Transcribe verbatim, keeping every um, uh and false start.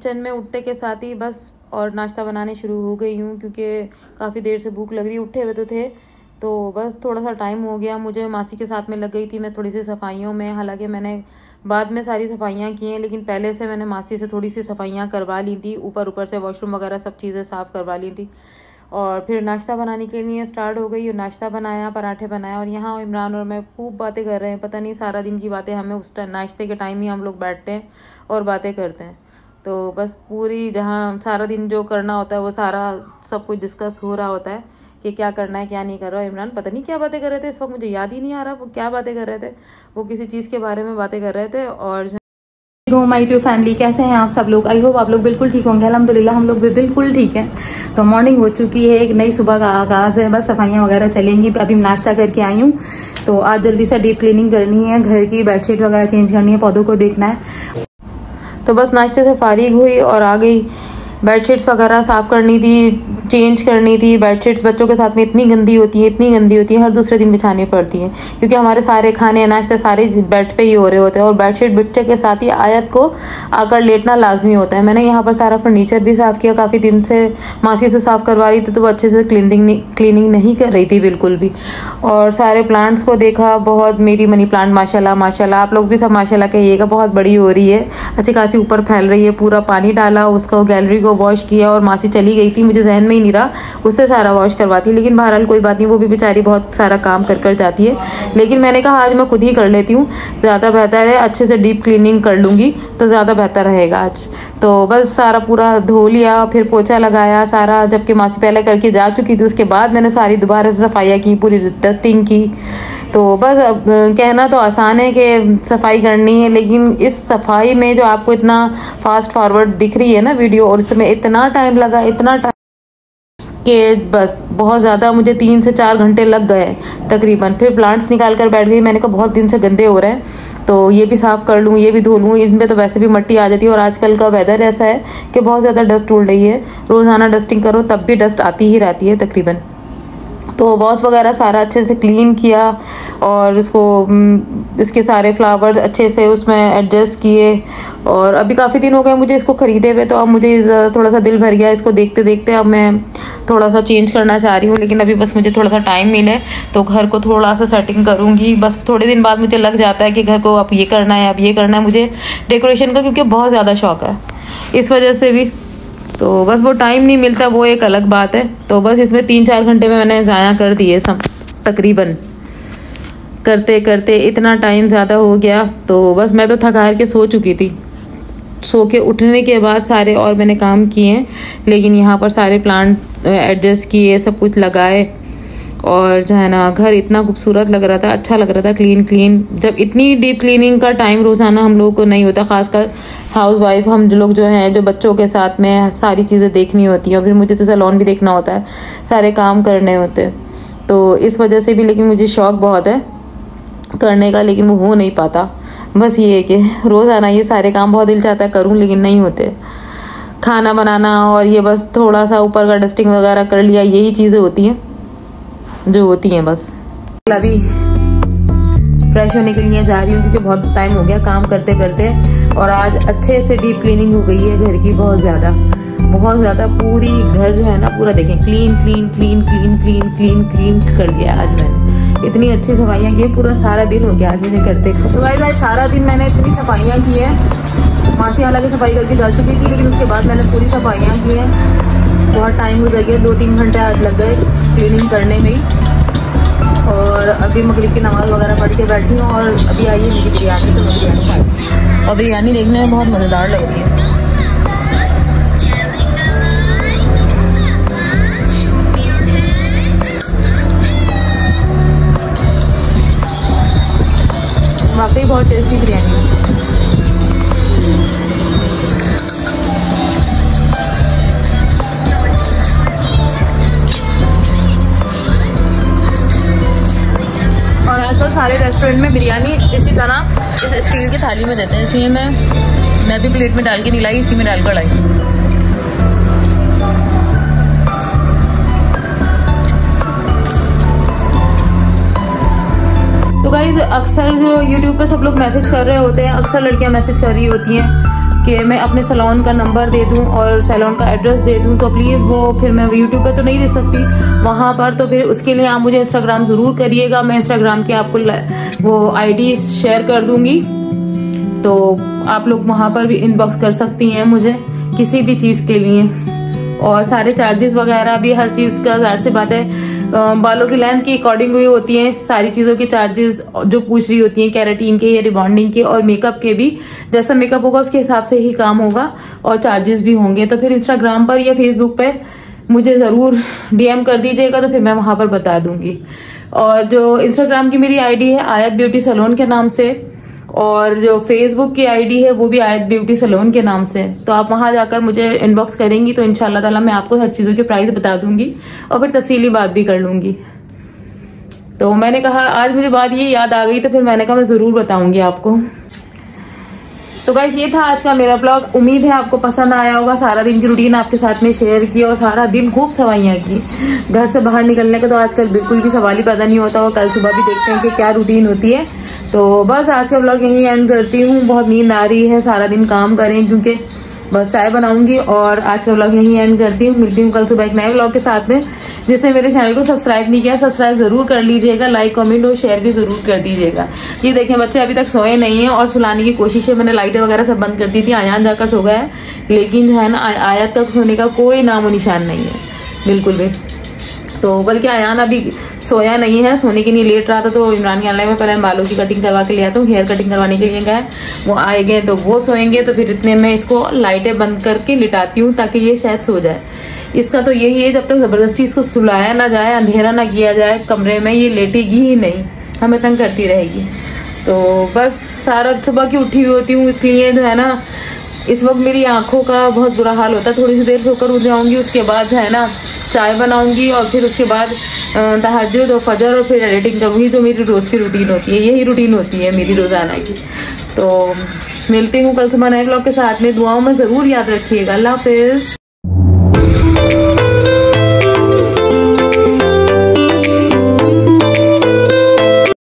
Kitchen में उठते के साथ ही बस और नाश्ता बनाने शुरू हो गई हूँ, क्योंकि काफ़ी देर से भूख लग रही, उठे हुए तो थे, तो बस थोड़ा सा टाइम हो गया। मुझे मासी के साथ में लग गई थी मैं थोड़ी सी सफाइयों में, हालांकि मैंने बाद में सारी सफाइयाँ की हैं, लेकिन पहले से मैंने मासी से थोड़ी सी सफाइयाँ करवा ली थी, ऊपर ऊपर से वॉशरूम वगैरह सब चीज़ें साफ़ करवा ली थी। और फिर नाश्ता बनाने के लिए स्टार्ट हो गई और नाश्ता बनाया, पराठे बनाया। और यहाँ इमरान और मैं खूब बातें कर रहे हैं, पता नहीं सारा दिन की बातें हमें उस नाश्ते के टाइम ही हम लोग बैठते हैं और बातें करते हैं। तो बस पूरी जहाँ सारा दिन जो करना होता है वो सारा सब कुछ डिस्कस हो रहा होता है कि क्या करना है क्या नहीं कर रहा है। इमरान पता नहीं क्या बातें कर रहे थे, इस वक्त मुझे याद ही नहीं आ रहा वो क्या बातें कर रहे थे, वो किसी चीज़ के बारे में बातें कर रहे थे। और माई टू फैमिली, कैसे हैं आप सब लोग? आई होप आप लोग बिल्कुल ठीक होंगे। अल्हम्दुलिल्लाह हम लोग भी बिल्कुल ठीक हैं। तो मॉर्निंग हो चुकी है, एक नई सुबह का आगाज है, बस सफाइयाँ वगैरह चलेंगी। अभी नाश्ता करके आई हूँ, तो आज जल्दी से डीप क्लीनिंग करनी है, घर की बेडशीट वगैरह चेंज करनी है, पौधों को देखना है। तो बस नाश्ते से फारिग हुई और आ गई। बेडशीट्स वगैरह साफ़ करनी थी, चेंज करनी थी। बेडशीट्स बच्चों के साथ में इतनी गंदी होती है, इतनी गंदी होती है, हर दूसरे दिन बिछानी पड़ती है, क्योंकि हमारे सारे खाने नाश्ते सारे बेड पे ही हो रहे होते हैं। और बेडशीट बिछने के साथ ही आयत को आकर लेटना लाजमी होता है। मैंने यहाँ पर सारा फर्नीचर भी साफ़ किया, काफ़ी दिन से मासी से साफ़ करवा रही थी, तो वो अच्छे से क्लीनिंग क्लीनिंग नहीं कर रही थी बिल्कुल भी। और सारे प्लांट्स को देखा, बहुत मेरी मनी प्लांट माशाल्लाह माशाल्लाह, आप लोग भी सब माशाल्लाह कहिएगा, बहुत बड़ी हो रही है, अच्छी खासी ऊपर फैल रही है। पूरा पानी डाला उसको, गैलरी को वॉश किया और मासी चली गई थी, मुझे जहन में ही नहीं रहा उससे सारा वॉश करवाती, लेकिन बहरहाल कोई बात नहीं, वो भी बेचारी बहुत सारा काम कर कर जाती है। लेकिन मैंने कहा आज मैं खुद ही कर लेती हूँ, ज़्यादा बेहतर है, अच्छे से डीप क्लीनिंग कर लूँगी तो ज़्यादा बेहतर रहेगा आज। तो बस सारा पूरा धो लिया, फिर पोछा लगाया सारा, जबकि मासी पहले करके जा चुकी थी, उसके बाद मैंने सारी दोबारा से सफाइयाँ की, पूरी डस्टिंग की। तो बस अब कहना तो आसान है कि सफाई करनी है, लेकिन इस सफाई में जो आपको इतना फास्ट फॉरवर्ड दिख रही है ना वीडियो, और इसमें इतना टाइम लगा, इतना टाइम कि बस बहुत ज़्यादा, मुझे तीन से चार घंटे लग गए तकरीबन। फिर प्लांट्स निकाल कर बैठ गई, मैंने कहा बहुत दिन से गंदे हो रहे हैं, तो ये भी साफ़ कर लूँ, ये भी धो लूँ, इनमें तो वैसे भी मिट्टी आ जाती है। और आजकल का वेदर ऐसा है कि बहुत ज़्यादा डस्ट उड़ रही है, रोज़ाना डस्टिंग करो तब भी डस्ट आती ही रहती है तकरीबन। तो वॉश वगैरह सारा अच्छे से क्लीन किया और उसको इसके सारे फ्लावर्स अच्छे से उसमें एडजस्ट किए। और अभी काफ़ी दिन हो गए मुझे इसको ख़रीदे हुए, तो अब मुझे थोड़ा सा दिल भर गया इसको देखते देखते। अब मैं थोड़ा सा चेंज करना चाह रही हूँ, लेकिन अभी बस मुझे थोड़ा सा टाइम मिले तो घर को थोड़ा सा सेटिंग करूँगी। बस थोड़े दिन बाद मुझे लग जाता है कि घर को अब ये करना है, अब ये करना है, मुझे डेकोरेशन का क्योंकि बहुत ज़्यादा शौक़ है इस वजह से भी, तो बस वो टाइम नहीं मिलता, वो एक अलग बात है। तो बस इसमें तीन चार घंटे में मैंने ज़ाया कर दिए सब तकरीबन, करते करते इतना टाइम ज़्यादा हो गया। तो बस मैं तो थक हार के सो चुकी थी, सो के उठने के बाद सारे और मैंने काम किए, लेकिन यहाँ पर सारे प्लांट एडजस्ट किए, सब कुछ लगाए। और जो है ना घर इतना खूबसूरत लग रहा था, अच्छा लग रहा था, क्लीन क्लीन। जब इतनी डीप क्लीनिंग का टाइम रोज़ाना हम लोगों को नहीं होता, ख़ासकर हाउस वाइफ हम जो लोग जो हैं, जो बच्चों के साथ में सारी चीज़ें देखनी होती हैं, और फिर मुझे तो सैलून भी देखना होता है, सारे काम करने होते हैं, तो इस वजह से भी। लेकिन मुझे शौक़ बहुत है करने का, लेकिन वो हो नहीं पाता। बस ये है कि रोज़ाना ये सारे काम बहुत दिल चाहता है करूँ, लेकिन नहीं होते। खाना बनाना और ये बस थोड़ा सा ऊपर का डस्टिंग वगैरह कर लिया, यही चीज़ें होती हैं जो होती हैं बस। अभी फ्रेश होने के लिए जा रही हूँ, क्योंकि बहुत टाइम हो गया काम करते करते, और आज अच्छे से डीप क्लीनिंग हो गई है घर की, बहुत ज़्यादा बहुत ज़्यादा। पूरी घर जो है ना पूरा देखें, clean clean clean clean clean clean clean कर लिया आज मैंने। इतनी अच्छी सफाइयाँ की, पूरा सारा दिन हो गया आज मुझे करते। तो गाइस आज सारा दिन मैंने इतनी सफाइयाँ की है, मासी हालांकि सफाई करके जा चुकी थी, लेकिन उसके बाद मैंने पूरी सफाइयाँ की हैं। बहुत टाइम गुजर गया, दो तीन घंटे आज लग गए क्लीनिंग करने में ही। और अभी मगरिब की नमाज़ वगैरह पढ़ के बैठी हूँ, और अभी आई है मेरी बिरयानी, तो मैं बिरयानी खाई, और बिरयानी देखने में बहुत मज़ेदार लग रही है। वाकई बहुत टेस्टी बिरयानी है। और आजकल सारे रेस्टोरेंट में बिरयानी इसी तरह इस स्टील की थाली में देते हैं, इसलिए मैं मैं भी प्लेट में डाल के नहीं लाई, इसी में डाल कर लाई। तो गाइज अक्सर जो यूट्यूब पे सब लोग मैसेज कर रहे होते हैं, अक्सर लड़कियां मैसेज कर रही होती हैं कि मैं अपने सैलून का नंबर दे दूं और सैलून का एड्रेस दे दूं, तो प्लीज़ वो फिर मैं यूट्यूब पे तो नहीं दे सकती वहाँ पर, तो फिर उसके लिए आप मुझे इंस्टाग्राम ज़रूर करिएगा। मैं इंस्टाग्राम की आपको वो आईडी शेयर कर दूंगी, तो आप लोग वहाँ पर भी इनबॉक्स कर सकती हैं मुझे किसी भी चीज़ के लिए। और सारे चार्जेस वगैरह भी, हर चीज़ का जाहिर सी बात है बालों की लेंथ की अकॉर्डिंग हुई होती हैं सारी चीज़ों के चार्जेस जो पूछ रही होती हैं, कैरेटीन के या रिबॉन्डिंग के और मेकअप के भी। जैसा मेकअप होगा उसके हिसाब से ही काम होगा और चार्जेस भी होंगे। तो फिर इंस्टाग्राम पर या फेसबुक पर मुझे ज़रूर डीएम कर दीजिएगा, तो फिर मैं वहाँ पर बता दूंगी। और जो इंस्टाग्राम की मेरी आईडी है आयत ब्यूटी सैलून के नाम से, और जो फेसबुक की आईडी है वो भी आयत ब्यूटी सैलून के नाम से। तो आप वहां जाकर मुझे इनबॉक्स करेंगी तो इंशाल्लाह ताला मैं आपको हर चीजों के प्राइस बता दूंगी और फिर तफसीली बात भी कर लूंगी। तो मैंने कहा आज मुझे बात ये याद आ गई, तो फिर मैंने कहा मैं जरूर बताऊंगी आपको। तो गाइस ये था आज का मेरा ब्लॉग, उम्मीद है आपको पसंद आया होगा। सारा दिन की रूटीन आपके साथ में शेयर की और सारा दिन खूब सवाइयाँ की। घर से बाहर निकलने का तो आजकल बिल्कुल भी सवाल ही पैदा नहीं होता, और कल सुबह भी देखते हैं कि क्या रूटीन होती है। तो बस आज का ब्लॉग यहीं एंड करती हूँ। बहुत नींद आ रही है, सारा दिन काम करें क्योंकि बस चाय बनाऊंगी, और आज का ब्लॉग यहीं एंड करती हूँ। मिलती हूँ कल सुबह एक नए ब्लॉग के साथ में। जिसने मेरे चैनल को सब्सक्राइब नहीं किया सब्सक्राइब जरूर कर लीजिएगा, लाइक कमेंट और शेयर भी जरूर कर दीजिएगा। ये देखें बच्चे अभी तक सोए नहीं है और सुलाने की कोशिश है, मैंने लाइटें वगैरह सब बंद कर दी थी। आयान जाकर सो गया है, लेकिन है ना आयत तक होने का कोई नामो निशान नहीं है बिल्कुल भी। तो बल्कि आयान अभी सोया नहीं है, सोने के लिए लेट रहा था, तो इमरान के ऑनलाइन में पहले बालों की कटिंग करवा के ले आता हूँ। हेयर कटिंग करवाने के लिए गए, वो आए गए तो वो सोएंगे, तो फिर इतने में इसको लाइटें बंद करके लिटाती हूँ ताकि ये शायद सो जाए। इसका तो यही है, जब तक जबरदस्ती इसको सुलाया ना जाए, अंधेरा ना किया जाए कमरे में, ये लेटेगी ही नहीं, हमें तंग करती रहेगी। तो बस सारा सुबह की उठी हुई होती हूँ, इसलिए जो है ना इस वक्त मेरी आंखों का बहुत बुरा हाल होता है। थोड़ी सी देर सोकर उठ जाऊंगी, उसके बाद है ना चाय बनाऊंगी और फिर उसके बाद तहज्जुद और फजर और फिर एडिटिंग करूंगी, जो मेरी रोज की रूटीन होती है। यही रूटीन होती है मेरी रोजाना की। तो मिलती हूँ कल सुबह नए ब्लॉग के साथ में। दुआओं में जरूर याद रखिएगा। अल्लाह हाफिज।